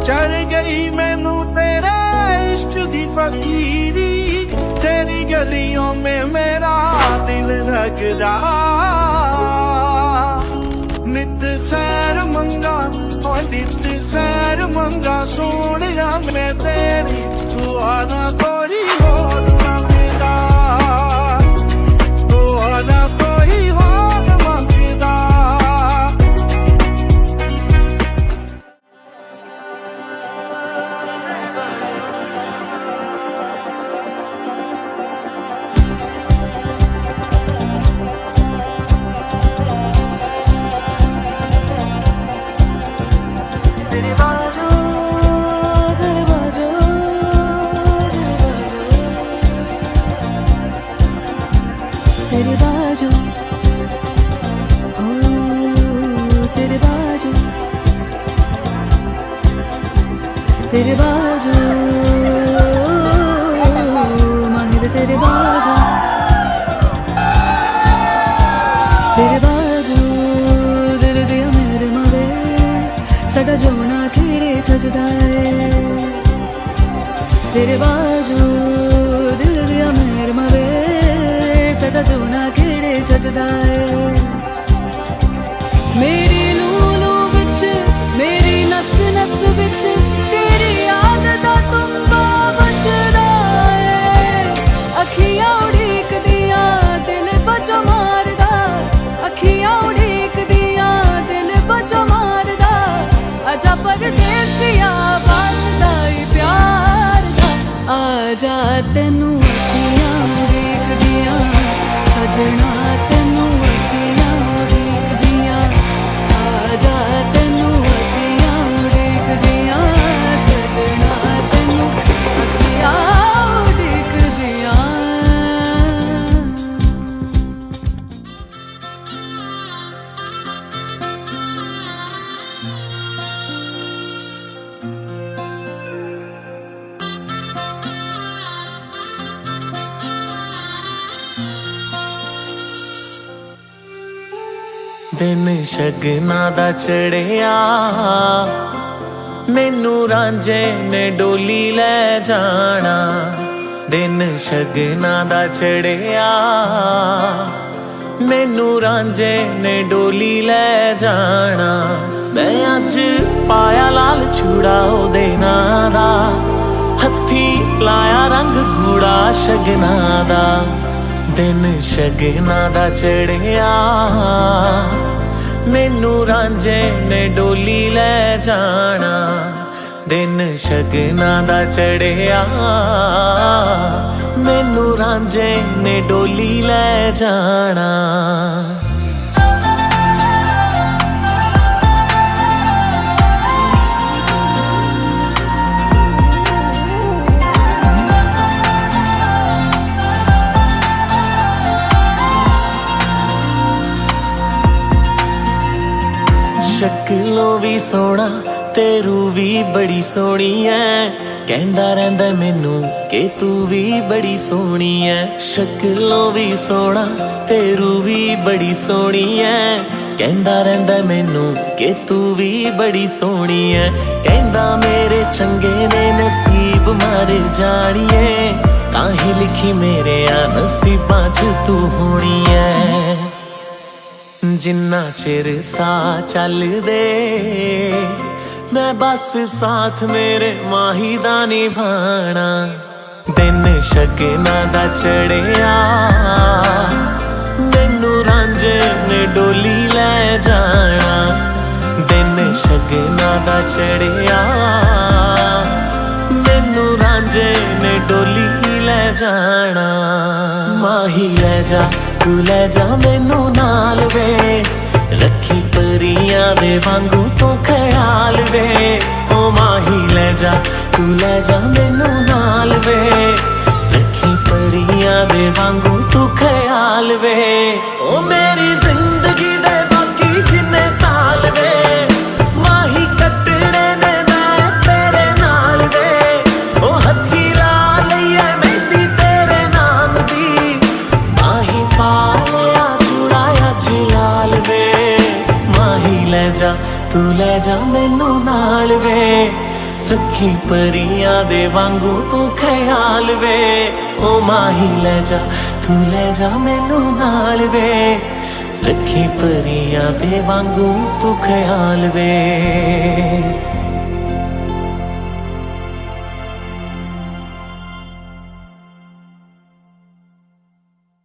चढ़ गई मैनू तेरे इश्क दी फकीरी, तेरी गलियों में मेरा दिल लगदा। नित खैर मंगा और नित खैर मंगा सोनिया मैं तेरी, तू आना कोई होर मंगदा, तू आना कोई होर मंगदा। तेरे बाजू तेरे बाजू तेरे बाजू हो तेरे बाजू तेरे बाजू माहिर तेरे बाजू तेरे बाजू दिल दिया मेरे मवे साडा जोना खेड़े छजदा है। तेरे बाजू दिल दिया मेरे मवे साडा जोना खेड़े छजदा है। मेरी लूलू विच मेरी नस नस विच तेरी याद दा तुम्बा बजदा है। अखियां उड़ीक दिया दिल बजो मारदा, अखियां उड़ीक दिया दिल बजो मारदा। आजा परदेसिया वास्ता ही प्यार दा, आजा तेनू अखियां उड़ीक दिया सजना, तेनू अखियां उड़ीक दिया। आजा तेनू अखियां उड़ीक दिया सजना, तेनू अखियां उड़ीक दिया। दिन शगना दा चढ़िया मैनू रांझे ने डोली ले जाना। दिन शगना दा चढ़िया मैनू रांझे ने डोली ले जाना। मैं अज पाया लाल चूड़ा ओदे नां दा, हत्थी लाया रंग गूड़ा शगना दा। दिन शगना दा चढ़िया मैनू रांझे ने डोली ले जाना। दिन शगना दा चढ़िया मैनू रांझे ने डोली ले जाना। शक्लों भी सोना तेरू भी बड़ी सोहनी है, कहंदा रहिंदा मैनू कि तू भी बड़ी सोहनी है। शक्लों भी सोना तेरू भी बड़ी सोहनी है, कहंदा रहिंदा मैनू कि तू भी बड़ी सोहनी है। कहंदा मेरे चंगे ने नसीब मारे जानिए, ताही लिखी मेरे आ नसीबां च तू होनी है। जिन्ना चिर सा चल दे मैं बस साथ मेरे माही दा निभाना। दिन शगना दा चढ़िया मैनू रांझे ने डोली ले जाना। दिन शगना दा चढ़िया मैनू रांझे ने डोली ले जाना। माही ले जा तू ले जा मैनू नाल वे, रखी परियां दे वांगू तो ख्याल वे। ओ माही ले जा तू ले जा मैनू नाल वे, रखी परियां दे वांगू तू ख्याल वे। ओ मेरी जिंदगी दे बाकी जिन्ने साल वे, माही कटने ने मैं तेरे नाल वे। ओ हथी ला लईए मेहंदी तेरे नाम दी, माही पा लिया चुड़ाया जिलाल वे। माही ले जा तू ले जा मैनू नाल वे, रखी परियां दे वांगू तू ख्याल वे, ओ माही ले जा मैनू नाल वे, रखी परियां दे वांगू तू ख्याल वे।